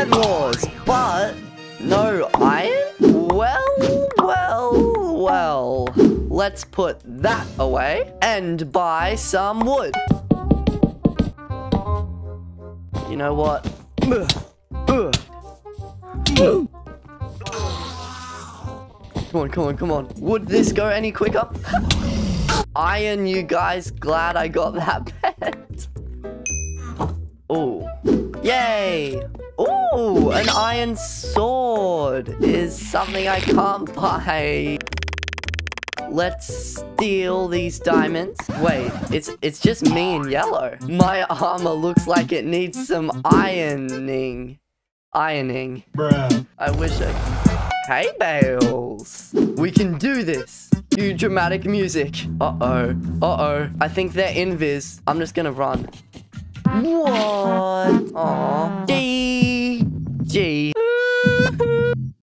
Bedwars, but no iron? Well. Let's put that away and buy some wood. You know what? Come on. Would this go any quicker? Iron, you guys. Glad I got that pet. Oh. Yay. Oh, an iron sword is something I can't buy. Let's steal these diamonds. Wait, it's just me in yellow. My armor looks like it needs some ironing. Bruh. I wish I... Hey, Bales. We can do this. Cue dramatic music. Uh-oh. I think they're invis. I'm just gonna run. What? Aw. G.